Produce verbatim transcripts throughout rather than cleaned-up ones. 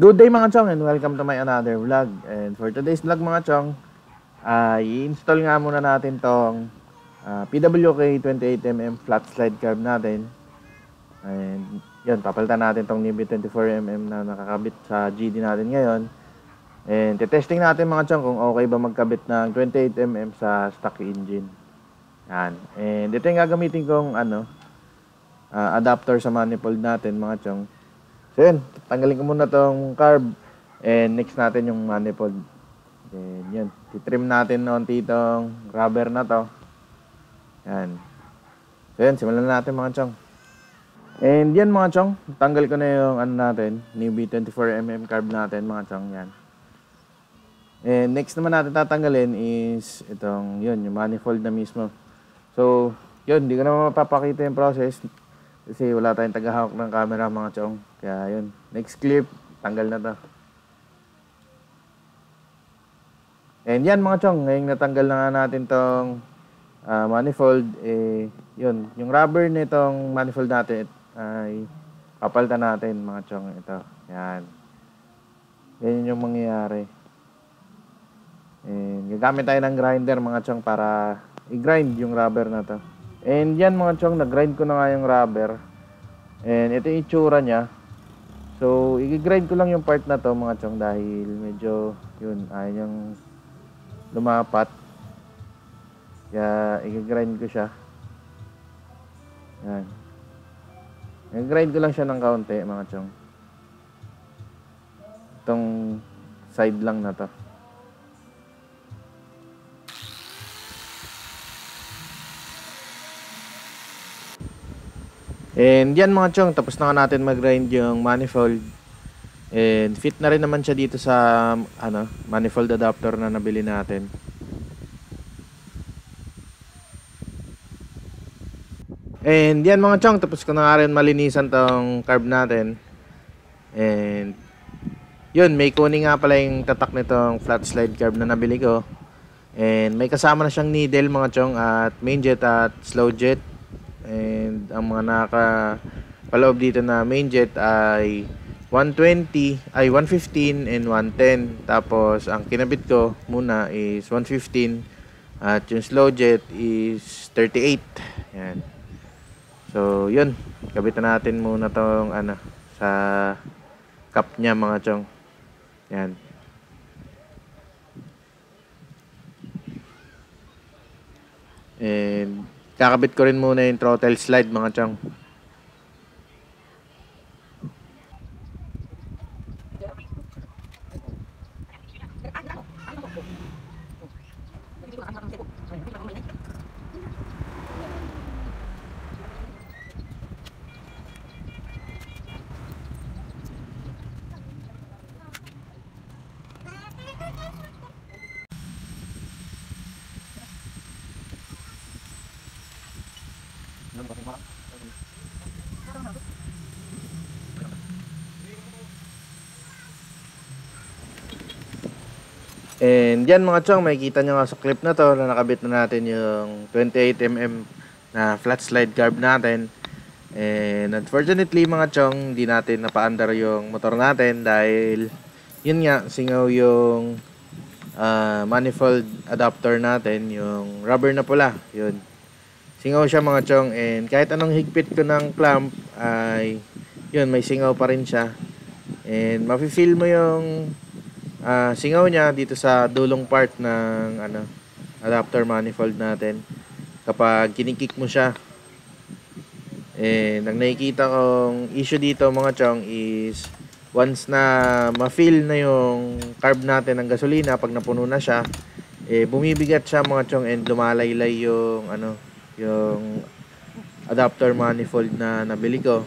Good day mga chong, and welcome to my another vlog. And for today's vlog mga chong, uh, i-install nga muna natin tong uh, P W K twenty-eight millimeter flat slide carb natin. And yun, papalitan natin tong N I B twenty-four millimeter na nakakabit sa G D natin ngayon. And testing natin mga chong kung okay ba magkabit ng twenty-eight millimeter sa stock engine. Yan. And ito yung gagamitin kong ano, uh, adapter sa manifold natin mga chong. So yun, tanggalin ko muna tong carb and next natin yung manifold. Then yun, titrim natin noonti itong rubber na to. Yan. So yun, simulan natin mga chong. And yan mga chong, tanggal ko na yung ano natin, N I B twenty-four millimeter carb natin mga chong. Yan. And next naman natin tatanggalin is itong yun, yung manifold na mismo. So yun, hindi ko na mapapakita yung process kasi wala tayong tagahawak ng camera mga chong. Kaya yun, next clip, tanggal na to. And yan mga chong, ngayong natanggal na nga natin tong uh, manifold, eh, yun, yung rubber nitong manifold natin ay papalitan natin mga chong. Ito, yan. Yan yung mangyayari. And gagamit tayo ng grinder mga chong para i-grind yung rubber na to. And yan mga chong, nag-grind ko na nga yung rubber. And ito yung itsura niya. So, i-grind ko lang yung part na to mga chong dahil medyo, yun, ayaw niyang lumapat. Kaya, i-grind ko siya. Yan. I-grind ko lang siya ng kaunti mga chong. Itong side lang na to. And yan mga chong, tapos na natin mag-grind yung manifold. And fit na rin naman siya dito sa ano, manifold adapter na nabili natin. And yan mga chong, tapos ko na nga rin malinisan tong carb natin. And yun, may kuning nga pala yung tatak nitong flat slide carb na nabili ko. And may kasama na siyang needle mga chong at main jet at slow jet. And ang mga nakapaloob dito na main jet ay one twenty, ay one fifteen and one ten. Tapos ang kinabit ko muna is one fifteen at yung slow jet is thirty-eight. Yan. So yun, kabitan natin muna tong ano sa cup niya mga chong. Yan. And kakabit ko rin muna yung throttle slide mga chong. And yan mga chong, makikita nyo nga sa clip na to na nakabit na natin yung twenty-eight millimeter na flat slide carb natin. And unfortunately mga chong, hindi natin napa-under yung motor natin dahil yun nga, singaw yung uh, manifold adapter natin, yung rubber na pula. Yun, singaw siya mga chong, and kahit anong higpit ko ng clamp ay yun, may singaw pa rin siya. And mafe-feel mo yung uh, singaw niya dito sa dulong part ng ano, adapter manifold natin kapag kinikik mo siya. And ang nakikita kong issue dito mga chong is once na ma-fill na yung carb natin ng gasolina, pag napuno na siya, eh bumibigat siya mga chong, and lumalaylay yung ano, yung adapter manifold na nabili ko.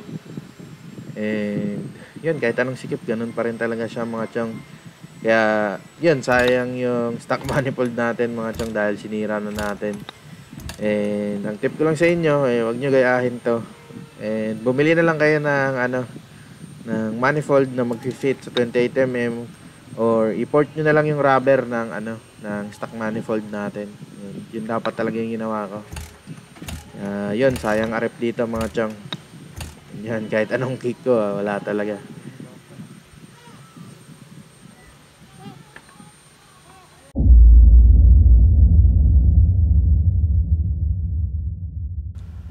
And yun, kahit anong sikip, ganun pa rin talaga siya mga chong. Kaya yun, sayang yung stock manifold natin mga chong dahil sinira na natin. And ang tip ko lang sa inyo, eh wag nyo gayahin to. And bumili na lang kayo ng ano, ng manifold na mag-fit sa twenty-eight millimeter, or i-port nyo na lang yung rubber ng ano, ng stock manifold natin. Yun, yun dapat talaga yung ginawa ko. Uh, yun, sayang arep dito mga chong. Yan, kahit anong kick ko, ah, wala talaga.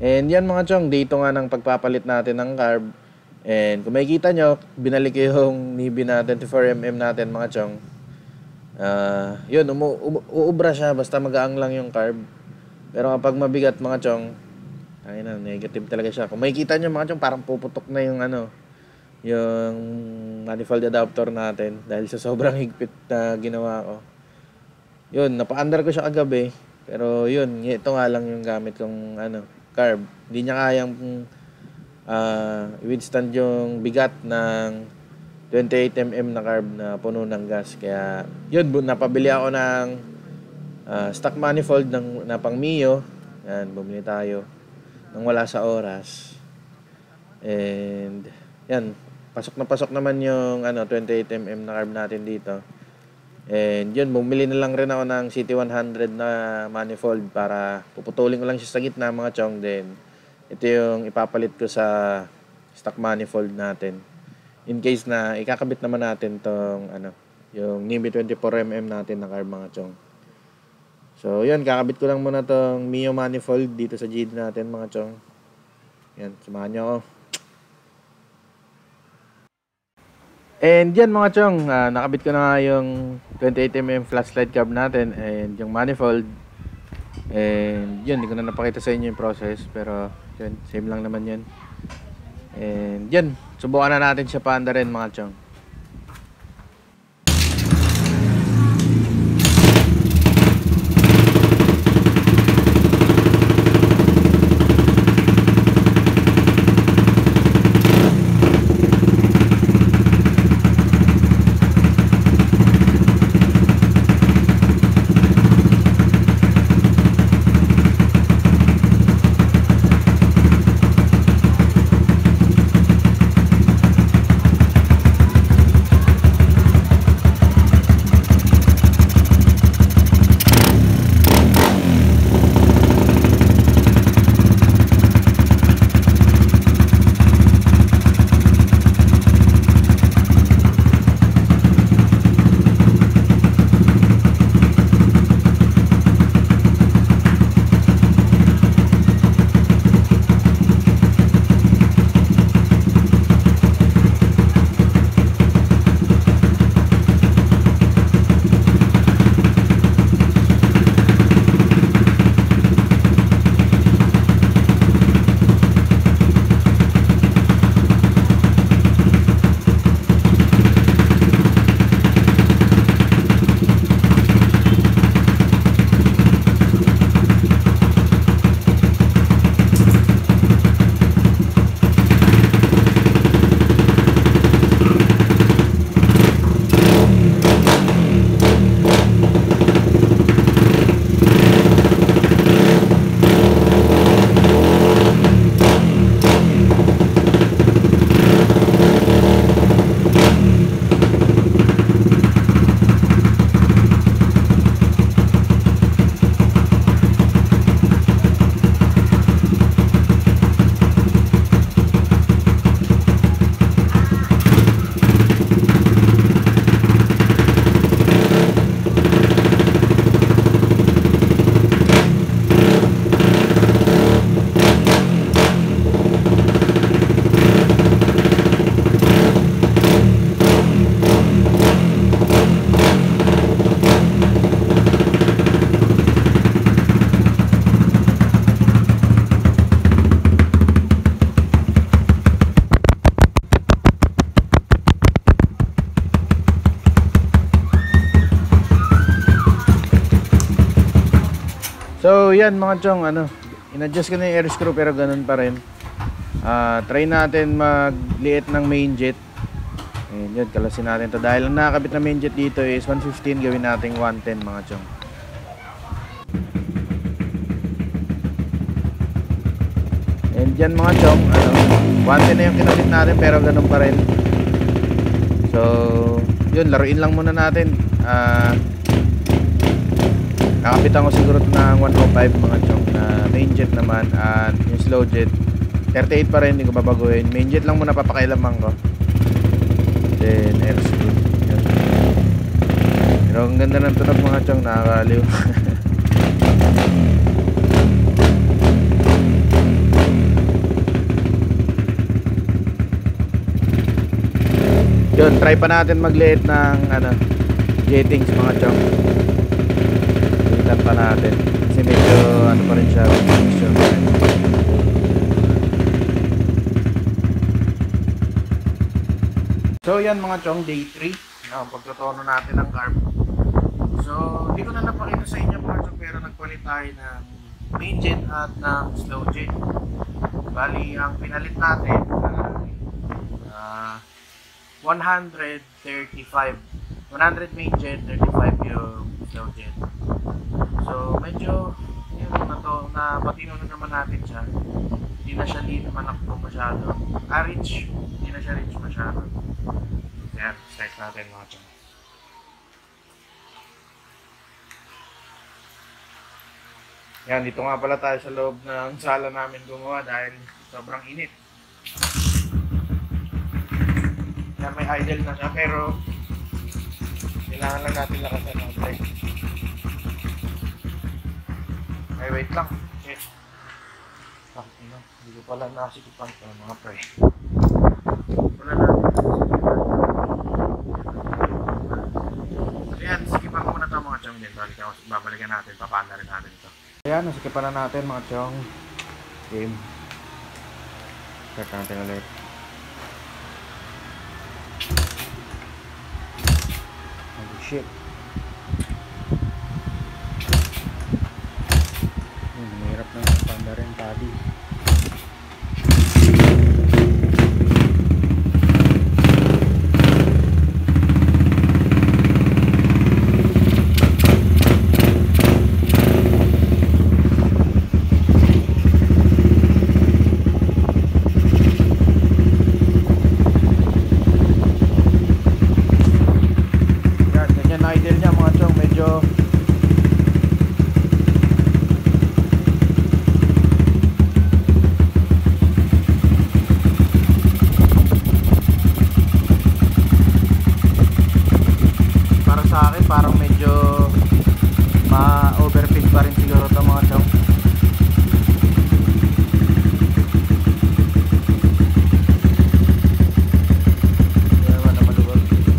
And yan mga chong, dito nga ng pagpapalit natin ng carb. And kung makikita nyo, binalik yung Nibi na twenty-four millimeter natin mga chong. Uh, yun, umu- umu- uubra siya basta magaang lang yung carb. Pero kapag mabigat mga chong, ay na, negative talaga siya. Kung makikita nyo mga chong, parang puputok na yung ano, yung manifold adapter natin dahil sa sobrang higpit na ginawa ko. Yun, napa-under ko siya kagabi. Pero yun, ito nga lang yung gamit kong ano, carb. Hindi niya kayang uh, i-withstand yung bigat ng twenty-eight millimeter na carb na puno ng gas. Kaya yun, napabili ako ng uh, stock manifold ng, na pang Mio. Yan, bumili tayo nang wala sa oras. And yan, pasok na pasok naman yung ano, twenty-eight millimeter na carb natin dito. And yun, bumili na lang rin ako ng C T one hundred na manifold para puputulin ko lang siya sa gitna mga chong. Then ito yung ipapalit ko sa stock manifold natin in case na ikakabit naman natin tong ano, yung Nibi twenty-four millimeter natin na carb mga chong. So yun, kakabit ko lang muna tong Mio manifold dito sa G D natin mga chong. Yan, samahan nyo ako. And yan mga chong, uh, nakabit ko na nga yung twenty-eight millimeter flashlight carb natin and yung manifold. And yun, hindi ko na napakita sa inyo yung process, pero yun, same lang naman yun. And yun, subukan na natin siya paanda rin mga chong. So yan mga chong, ano, in-adjust ko na yung air screw pero ganun pa rin. uh, Try natin magliit ng main jet. Ayun yun, kalasin natin to. Dahil ang nakakabit na main jet dito is one fifteen, gawin natin one ten mga chong. And yan mga chong, ano, one ten na yung kinabit natin pero ganun pa rin. So yun, laruin lang muna natin. Ah uh, Nakapitan ko siguro ng one oh five mga chong na main jet naman. At yung slow jet thirty-eight pa rin, hindi ko babaguhin. Main jet lang muna papakailaman ko. Then air screw. Yan. Pero ang ganda ng tunog mga chong, nakakaliw. Yun, try pa natin magliit ng ano, jettings mga chong. Tingnan pa natin. Kasi medyo ano pa rin siya, mixture pa rin. So yan mga chong, day three. No, pagtotono natin ng carb. So, hindi ko na napakita sa inyo mga chong, pero nagpalit tayo ng main jet at ng slow jet. Bali, ang pinalit natin ay uh, one thirty-five. one hundred main jet, thirty-five yung slow jet. So, medyo yun na to, na patino na naman natin siya. Hindi na siya lean manakbo masyado. Ah, rich. Hindi na siya rich masyado. Yan, start natin mga chong. Yan, dito nga pala tayo sa loob ng sala namin gumawa dahil sobrang init. Yan, may idle na siya pero kailangan lang natin lakasan ng brake. Ay, wait lang. Shit. Ah, ino, hindi ko pala nasikipan ito mga pre. Wala natin. Ayan, sikipan ko muna ito mga chong din. Babalikan natin, papanda rin natin ito. Ayan, nasikipan na natin mga chong. Game. Start natin ulit. Oh shit. Hmm, mahirap na panda rin tadi. Parang medyo ma-overfit pa rin siguro ito mga chong. Hindi naman na maluwag.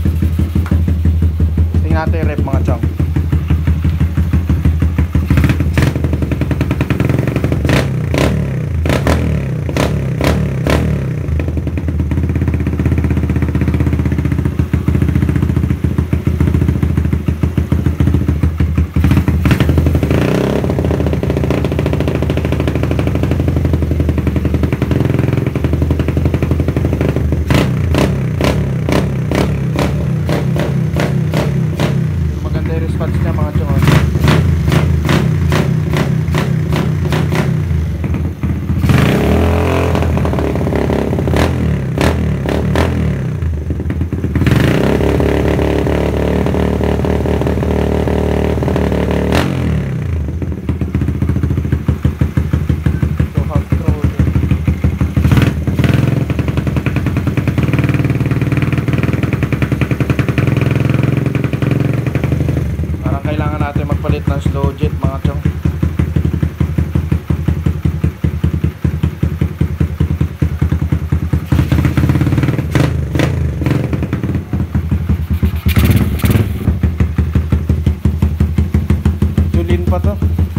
Tingnan natin yung rep mga chong. Response niya mga chong. Natin magpalit ng slow jet mga chong. Tulin pa to.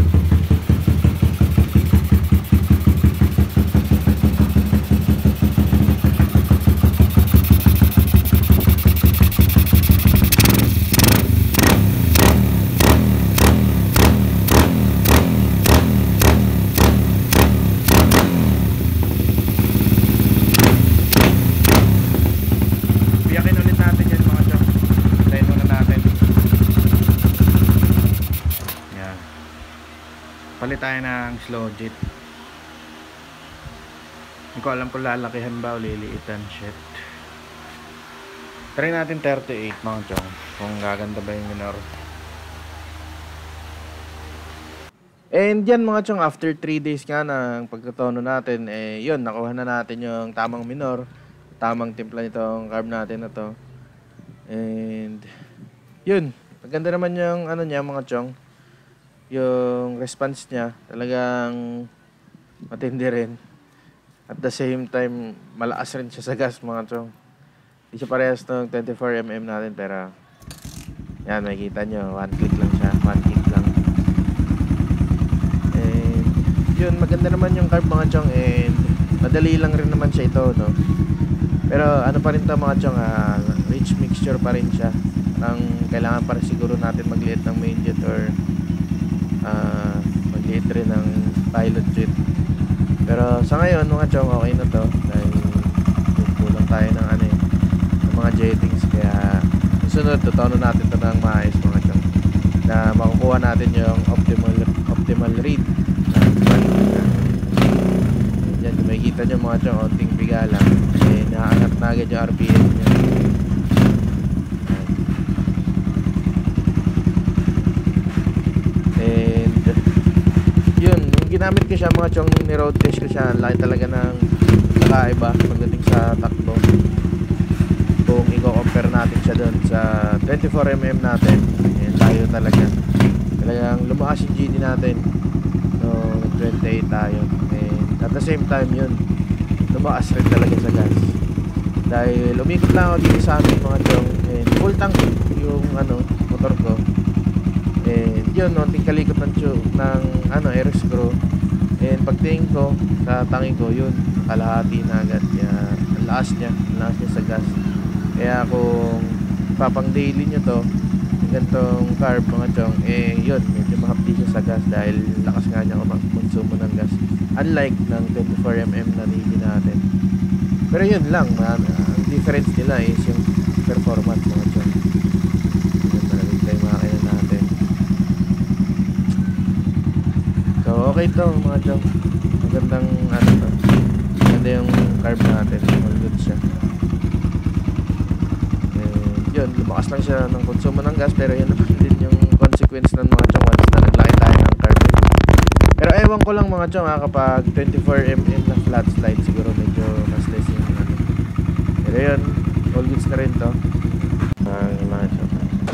Palit tayo ng slow jet. Hindi ko alam kung lalakihan ba o liliitan. Shit. Try natin thirty-eight mga chong. Kung gaganda ba yung minor. And yan mga chong, after three days nga ng pagkatono natin, eh yun, nakuha na natin yung tamang minor, tamang timpla nitong carb natin na to. And yun, maganda naman yung ano niya mga chong, yung response niya talagang matindi rin. At the same time, malakas rin siya sa gas mga chong. Hindi siya parehas ng twenty-four millimeter natin, pero yan, makikita nyo, one click lang siya, one click lang. And yun, maganda naman yung carb mga chong, and madali lang rin naman siya ito, no? Pero ano pa rin to mga chong, uh, rich mixture pa rin siya. Ang kailangan para siguro natin magliit ng main jet or uh, magliit rin ng pilot jet. Pero sa ngayon mga chong, okay na to dahil kulang tayo ng ano eh, ng mga jettings. Kaya susunod tutono natin to ng maayos mga chong, na makukuha natin yung optimal optimal read. Yan, kung makikita nyo mga chong, onting biga lang eh, nakaangat na agad yung R P M nya. And yun, yung ginamit ko siya mga chong, ni road test ko siya, laki talaga ng nakaiba pagdating sa takbo. Kung i-compare natin siya doon sa twenty-four millimeter natin, eh, tayo talaga talagang lumakas yung G D natin. So twenty-eight tayo, and at the same time yun, lumakas rin talaga sa gas dahil umikot lang ako dito sa amin mga chong, and full tank yung ano, motor ko. And yun, nonting kalikot ng tube ng ano, air screw, and pagtingin ko sa tangi ko, yun, kalahati na agad. Kaya ang lakas niya, ang lakas niya sa gas. Kaya kung papang daily nyo to, yung gantong carb mga chong, eh yun, medyo mahapdi siya sa gas dahil lakas nga niya kumonsumo ng gas, unlike ng twenty-four millimeter na navy natin. Pero yun lang, man, ang difference nila is yung performance mga chong. Yun, malamig tayo makakaya natin. So okay to mga chong, magandang ano to, maganda yung carb natin, all good siya. Yun, lumakas lang siya ng konsumo ng gas, pero yun naman din yung consequence ng mga chong once na naglaki tayo ng carb. Pero ewan ko lang mga chong ha, kapag twenty-four millimeter na flat slide, siguro medyo mas less yung ano. Pero yun, all goods na rin to. Ang mga chong,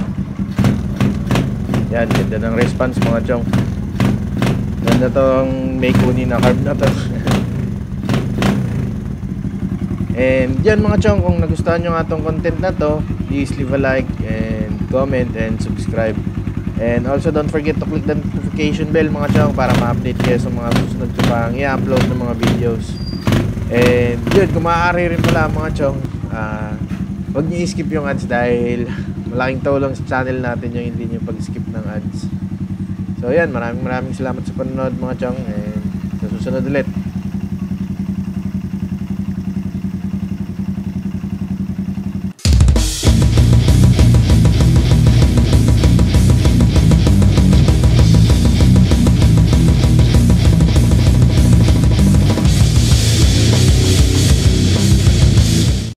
yan, ganda ng response mga chong. Ganda tong may kunin na carb na to. And yan mga chong, kung nagustuhan nyo nga tong content na to, please leave a like and comment and subscribe. And also don't forget to click the notification bell mga chong para ma-update kayo sa mga susunod ko pang i-upload ng mga videos. And yun, kung maaari rin pala mga chong, uh, huwag nyo i-skip yung ads dahil malaking tulong sa channel natin yung hindi nyo pag-skip ng ads. So yan, maraming maraming salamat sa panonood mga chong, and sa susunod ulit.